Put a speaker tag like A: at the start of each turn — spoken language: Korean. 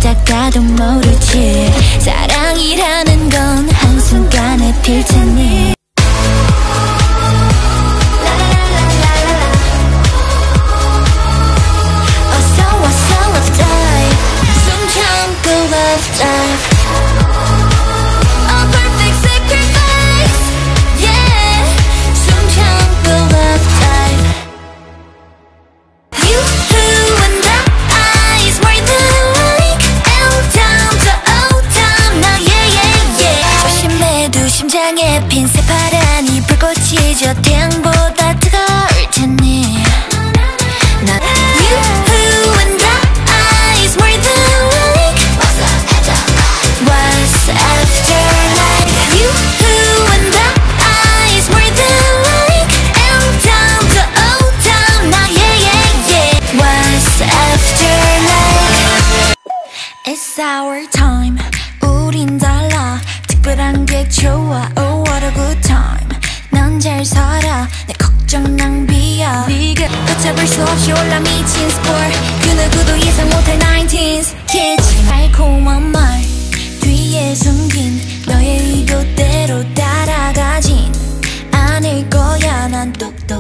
A: 시작가도 모르지. 사랑이라는 건 한순간에 필 테니. 어서 와서 love dive. 숨 참고 love dive. A perfect sacrifice. Yeah. 숨 참고 love dive. You who and the eyes were the like L down to O down. 나 yeah yeah yeah. 조심해도 심장에 핀 새파란이 불꽃이 저 태양보다 뜨거울 테니. 나 You who and the eyes were the like What's after life. You who and the eyes were the like L down to O down. 나 yeah yeah yeah. What's after life. It's our time. 우린 달라. 특별한 게 좋아. Oh what a good time. 난 잘 살아. 내 걱정 낭비야. 네가 걷잡을 수 없이 올라 미친 sport. 그 누구도 예상 못할 19s kids. 달콤한 말 뒤에 숨긴 너의 의도대로 따라가진 않을 거야. 난 똑똑